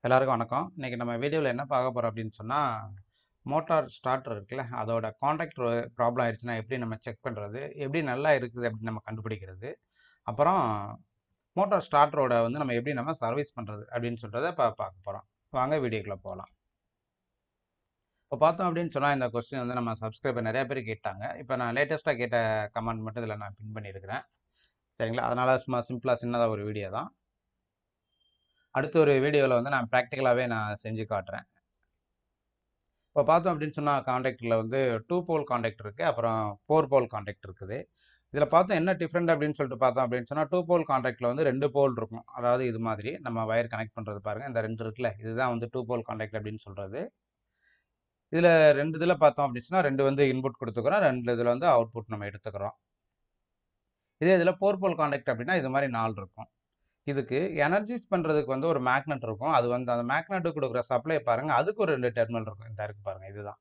எல்லாருக்கும் வணக்கம். இன்னைக்கு நம்ம வீடியோவில் என்ன பார்க்க போகிறோம் அப்படின்னு சொன்னால், மோட்டார் ஸ்டார்டர் இருக்குல்ல, அதோட காண்டாக்டர் ப்ராப்ளம் ஆயிடுச்சுன்னா எப்படி நம்ம செக் பண்ணுறது, எப்படி நல்லா இருக்குது அப்படின்னு நம்ம கண்டுபிடிக்கிறது, அப்புறம் மோட்டார் ஸ்டார்டரோட நம்ம எப்படி நம்ம சர்வீஸ் பண்ணுறது அப்படின்னு சொல்கிறத பார்க்க போகிறோம். வாங்க வீடியோக்குள்ளே போகலாம். இப்போ பார்த்தோம் அப்படின்னு சொன்னால் இந்த கொஸ்டின் நம்ம சப்ஸ்கிரைபர் நிறைய பேர் கேட்டாங்க. இப்போ நான் லேட்டஸ்ட்டாக கேட்ட கமெண்ட் மட்டும் இதில் நான் பின் பண்ணியிருக்கிறேன். சரிங்களா? அதனால் சும்மா சிம்பிளாக சின்னதாக ஒரு வீடியோ தான். அடுத்த ஒரு வீடியோவில் நான் ப்ராக்டிக்கலாகவே நான் செஞ்சு காட்டுறேன். இப்போ பார்த்தோம் அப்படின்னு சொன்னால் காண்டாக்டரில் 2 போல் காண்டாக்டர் இருக்குது, அப்புறம் 4 போல் காண்டாக்டர் இருக்குது. இதில் பார்த்தோம் என்ன டிஃப்ரெண்ட் அப்படின்னு சொல்லிட்டு பார்த்தோம் அப்படின்னு சொன்னால் 2 போல் காண்டாக்டில் 2 போல் இருக்கும். அதாவது இது மாதிரி நம்ம வயர் கனெக்ட் பண்ணுறது பாருங்கள், இந்த 2 இருக்குல்ல, இதுதான் 2 போல் காண்டாக்ட் அப்படின்னு சொல்கிறது. இதில் 2 இதில் பார்த்தோம் அப்படின்னு சொன்னால் 2 இன்புட் கொடுத்துக்கிறோம், 2 இதில் அவுட்புட் நம்ம எடுத்துக்கிறோம். இதே இதில் 4 போல் காண்டாக்ட் அப்படின்னா இது மாதிரி 4 இருக்கும். இதுக்கு எனர்ஜைஸ் பண்ணுறதுக்கு ஒரு மேக்னெட் இருக்கும். அது அந்த மேக்னெட்டுக்கு கொடுக்குற சப்ளை பாருங்கள், அதுக்கு ஒரு 2 டெர்மினல் இருக்கும். இந்த இருக்கு பாருங்கள், இதுதான்.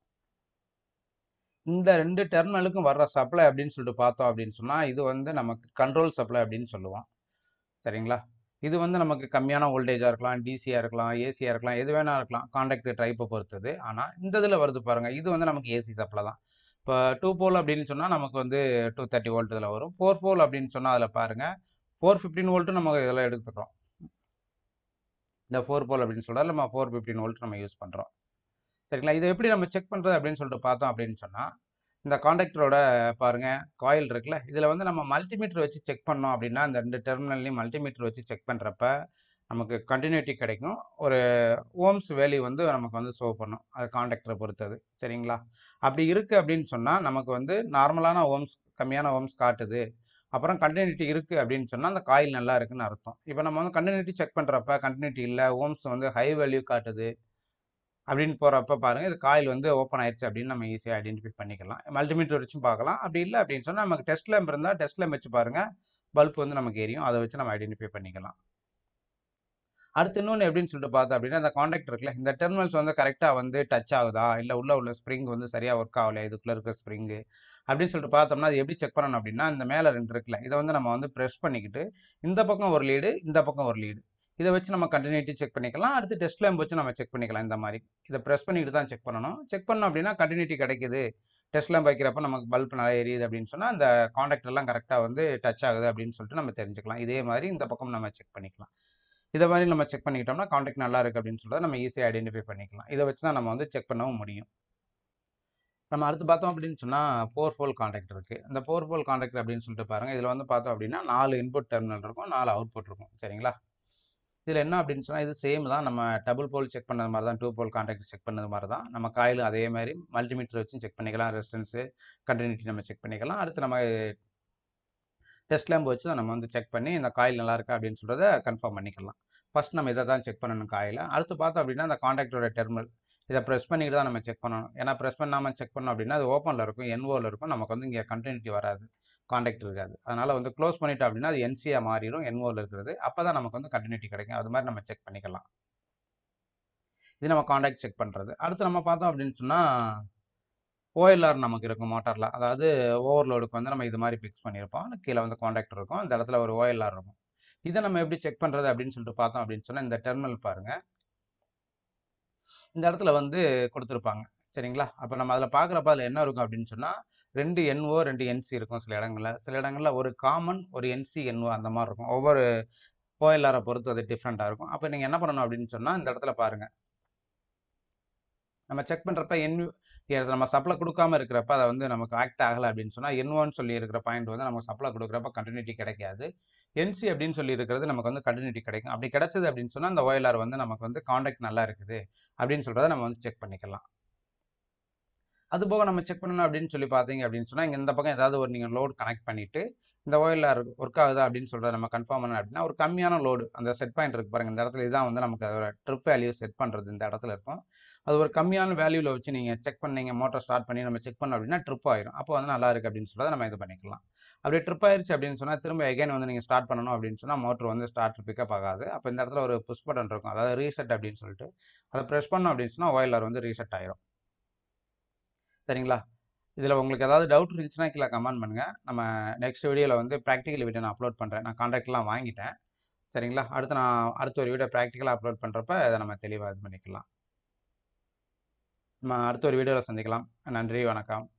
இந்த 2 டெர்மினலுக்கும் வர்ற சப்ளை அப்படின்னு சொல்லிட்டு பார்த்தோம் அப்படின்னு சொன்னால் இது நமக்கு கண்ட்ரோல் சப்ளை அப்படின்னு சொல்லுவோம். சரிங்களா? இது நமக்கு கம்மியான வோல்டேஜாக இருக்கலாம், டிசியாக இருக்கலாம், ஏசியாக இருக்கலாம், எது வேணா இருக்கலாம், காண்டாக்டர் டைப்பை பொறுத்தது. ஆனால் இந்த இதில் வருது பாருங்கள், இது நமக்கு ஏசி சப்ளை தான். இப்போ 2 போல் அப்படின்னு சொன்னால் நமக்கு 230 வோல்ட் இதில் வரும். 4 போல் அப்படின்னு சொன்னால் அதில் பாருங்கள் 415 வோல்ட்டு நம்ம இதெல்லாம் எடுத்துக்கிறோம். இந்த 4 போல் அப்படின்னு சொல்கிறால் நம்ம 415 வோல்ட் நம்ம யூஸ் பண்ணுறோம். சரிங்களா? இதை எப்படி நம்ம செக் பண்ணுறது அப்படின்னு சொல்லிட்டு பார்த்தோம் அப்படின்னு சொன்னால், இந்த காண்டாக்டரோட பாருங்கள் காயில் இருக்குல்ல, இதில் நம்ம மல்டிமீட்டர் வச்சு செக் பண்ணோம் அப்படின்னா இந்த 2 டெர்மினல்லையும் மல்டிமீட்டர் வச்சு செக் பண்ணுறப்ப நமக்கு கண்டினியூட்டி கிடைக்கும். ஒரு ஓம்ஸ் வேல்யூ நமக்கு ஷோ பண்ணும், அது காண்டாக்டரை பொறுத்தது. சரிங்களா? அப்படி இருக்குது அப்படின்னு சொன்னால் நமக்கு நார்மலான ஓம்ஸ், கம்மியான ஓம்ஸ் காட்டுது, அப்புறம் கண்டினியூட்டி இருக்குது அப்படின்னு சொன்னால் அந்த காயில் நல்லா இருக்குன்னு அர்த்தம். இப்போ நம்ம கண்டினியூட்டி செக் பண்ணுறப்ப கண்டினியூட்டி இல்லை, ஓம்ஸ் ஹை வேல்யூ காட்டுது அப்படின்னு போகிறப்ப பாருங்கள், இது காயில் ஓப்பன் ஆயிடுச்சு அப்படின்னு நம்ம ஈஸியாக ஐடென்டிஃபை பண்ணிக்கலாம். மல்டிமீட்டர் வச்சும் பார்க்கலாம். அப்படி இல்லை அப்படின்னு சொன்னால் நமக்கு டெஸ்ட் லேம்ப் இருந்தால் டெஸ்ட் லேம்ப் வச்சு பாருங்கள், பல்ப் நமக்கு எரியும். அதை வச்சு நம்ம ஐடென்டிஃபை பண்ணிக்கலாம். அடுத்து இன்னொன்று எப்படின்னு சொல்லிட்டு பார்த்தோம் அப்படின்னா, இந்த காண்டாக்டர் இருக்குல்ல, இந்த டெர்மினல்ஸ் கரெக்டாக டச் ஆகுதா, இல்லை உள்ள ஸ்ப்ரிங் சரியாக ஒர்க் ஆகலையா, இதுக்குள்ளே இருக்க ஸ்ப்ரிங்கு அப்படின்னு சொல்லிட்டு பார்த்தோம்னா அது எப்படி செக் பண்ணணும் அப்படின்னா, இந்த மேலே 2 இருக்குல்ல, இதை நம்ம ப்ரெஸ் பண்ணிக்கிட்டு இந்த பக்கம் ஒரு லீடு, இந்த பக்கம் ஒரு லீடு, இதை வச்சு நம்ம கண்டினியூட்டி செக் பண்ணிக்கலாம். அடுத்து டெஸ்ட் லேம்ப் வச்சு நம்ம செக் பண்ணிக்கலாம். இந்த மாதிரி இதை ப்ரெஸ் பண்ணிட்டு தான் செக் பண்ணணும். செக் பண்ணோம் அப்படின்னா கண்டினியூட்டி கிடைக்குது, டெஸ்ட் லேம்ப் வைக்கிறப்ப நமக்கு பல்ப் நல்லா எரியுது அப்படின்னு சொன்னால் அந்த காண்டாக்டர்லாம் கரெக்டாக டச் ஆகுது அப்படின்னு சொல்லிட்டு நம்ம தெரிஞ்சுக்கலாம். இதே மாதிரி இந்த பக்கம் நம்ம செக் பண்ணிக்கலாம். இதை மாதிரி நம்ம செக் பண்ணிக்கிட்டோம்னா காண்டாக்ட் நல்லா இருக்குது அப்படின்னு சொல்லிட்டு நம்ம ஈஸியாக ஐடென்டிஃபை பண்ணிக்கலாம். இதை வச்சு தான் நம்ம செக் பண்ணவும் முடியும். நம்ம அடுத்து பார்த்தோம் அப்படின்னு சொன்னால் 4 போல் காண்டாக்ட் இருக்குது. இந்த 4 போல் காண்டாக்ட் அப்படின்னு சொல்லிட்டு பாருங்கள், இதில் பார்த்தோம் அப்படின்னா 4 இன்புட் டெர்மினல் இருக்கும், 4 அவுட்புட் இருக்கும். சரிங்களா? இதில் என்ன அப்படின்னு சொன்னால் இது சேம் தான், நம்ம டபுள் போல் செக் பண்ணது மாதிரி தான், 2 போல் காண்டாக்ட் செக் பண்ணது மாதிரி தான். நம்ம காயிலும் அதே மாதிரி மல்டிமீட்டர் வச்சு செக் பண்ணிக்கலாம், ரெசிஸ்டன்ஸு கண்டினியூட்டி நம்ம செக் பண்ணிக்கலாம். அடுத்து நம்ம டெஸ்ட் லேம்ப் வச்சு தான் நம்ம செக் பண்ணி இந்த காயில் நல்லா இருக்கா அப்படின்னு சொல்கிறத கன்ஃபார்ம் பண்ணிக்கலாம். ஃபர்ஸ்ட் நம்ம இதை தான் செக் பண்ணணும் காயில். அடுத்து பார்த்தோம் அப்படின்னா அந்த காண்டாக்டரோட டெர்மினல், இதை ப்ரெஸ் பண்ணிட்டு தான் நம்ம செக் பண்ணணும். ஏன்னா ப்ரெஸ் பண்ணாமல் செக் பண்ணோம் அப்படின்னா அது ஓப்பனில் இருக்கும், என்ஓவில் இருக்கும், நமக்கு இங்கே கண்டினியூட்டி வராது, காண்டாக்ட் இருக்காது. அதனால் க்ளோஸ் பண்ணிட்டோம் அப்படின்னா அது என்சியாக மாறிடும், என்ஓவில் இருக்கிறது. அப்போ தான் நமக்கு கண்டினியூட்டி கிடைக்கும். அது மாதிரி நம்ம செக் பண்ணிக்கலாம். இது நம்ம காண்டாக்ட் செக் பண்ணுறது. அடுத்து நம்ம பார்த்தோம் அப்படின்னு சொன்னால் ஓஎல்ஆர் நமக்கு இருக்கும் மோட்டாரில். அதாவது ஓவர்லோடுக்கு நம்ம இது மாதிரி ஃபிக்ஸ் பண்ணியிருப்போம். கீழே காண்டாக்டர் இருக்கும், இந்த இடத்துல ஒரு ஓஎல்ஆர் இருக்கும். இதை நம்ம எப்படி செக் பண்ணுறது அப்படின்னு சொல்லிட்டு பார்த்தோம் அப்படின்னு சொன்னால் இந்த டெர்மினல் பாருங்கள், இந்த இடத்துல கொடுத்துருப்பாங்க. சரிங்களா? அப்போ நம்ம அதில் பார்க்குறப்ப அதில் என்ன இருக்கும் அப்படின்னு சொன்னால் 2 NO 2 NC இருக்கும் சில இடங்களில். சில இடங்களில் ஒரு காமன் ஒரு NC NO அந்த மாதிரி இருக்கும். ஒவ்வொரு ஓஎல்ஆரை பொறுத்து அது டிஃப்ரெண்ட்டாக இருக்கும். அப்போ நீங்கள் என்ன பண்ணணும் அப்படின்னு சொன்னால் இந்த இடத்துல பாருங்கள், நம்ம செக் பண்ணுறப்ப நம்ம சப்ளை கொடுக்காம இருக்கிறப்ப அதை நமக்கு ஆக்ட் ஆகலை அப்படின்னு சொன்னால் N1 சொல்லி இருக்கிற பாயிண்ட் நமக்கு சப்ளை கொடுக்குறப்ப கண்டினியூட்டி கிடைக்காது. NC அப்படின்னு சொல்லி இருக்கிறது நமக்கு கண்டினியூட்டி கிடைக்கும். அப்படி கிடைச்சது அப்படின்னு சொன்னால் அந்த ஓஎல்ஆர் நமக்கு காண்டாக்ட் நல்லா இருக்குது அப்படின்னு சொல்கிறத நம்ம செக் பண்ணிக்கலாம். அதுபோக நம்ம செக் பண்ணணும் அப்படின்னு சொல்லி பார்த்தீங்க அப்படின்னு சொன்னால் இங்கே இந்த பக்கம் ஏதாவது நீங்கள் லோடு கனெக்ட் பண்ணிவிட்டு இந்த ஓஎல்ஆர் ஒர்க் ஆகுதா அப்படின்னு சொல்கிறத நம்ம கன்ஃபார்ம் பண்ணணும் அப்படின்னா ஒரு கம்மியான லோடு, அந்த செட் பாயிண்ட் இருக்குது பாருங்கள், இந்த இடத்துல இதுதான் நமக்கு அதோட ட்ரிப் வேல்யூ செட் பண்ணுறது இந்த இடத்துல இருக்கும். அது ஒரு கம்மியான வேல்யூவில் வச்சு நீங்கள் செக் பண்ணீங்க, மோட்டர் ஸ்டார்ட் பண்ணி நம்ம செக் பண்ணோம் அப்படின்னா ட்ரிப் ஆயிரும். அப்போ நல்லா இருக்குது அப்படின்னு சொல்கிறத நம்ம இது பண்ணிக்கலாம். அப்படி ட்ரிப் ஆயிடுச்சு அப்படின்னு சொன்னால் திரும்ப எகைன் நீங்கள் ஸ்டார்ட் பண்ணணும் அப்படின்னு சொன்னால் மோட்டர் ஸ்டார்ட் பிக்கப் ஆகாது. அப்போ இந்த இடத்துல ஒரு புஷ் பட்டன் இருக்கும், அதாவது ரீசெட் அப்படின்னு சொல்லிட்டு அதை ப்ரெஸ் பண்ணோம் அப்படின்னு சொன்னால் ஓஎல்ஆர் ரீசெட் ஆயிரும். சரிங்களா? இதில் உங்களுக்கு ஏதாவது டவுட் இருந்துச்சுன்னா கீழே கமெண்ட் பண்ணுங்கள். நம்ம நெக்ஸ்ட் வீடியோவில் ப்ராக்டிக்கல் வீடியோ நான் அப்லோட் பண்ணுறேன். நான் காண்டாக்ட்லாம் வாங்கிட்டேன். சரிங்களா? நான் அடுத்த ஒரு வீடியோ ப்ராக்டிக்கலா அப்லோட் பண்ணுறப்ப இதை நம்ம தெளிவாக இது பண்ணிக்கலாம். நம்ம அடுத்த ஒரு வீடியோவில் சந்திக்கலாம். நன்றி, வணக்கம்.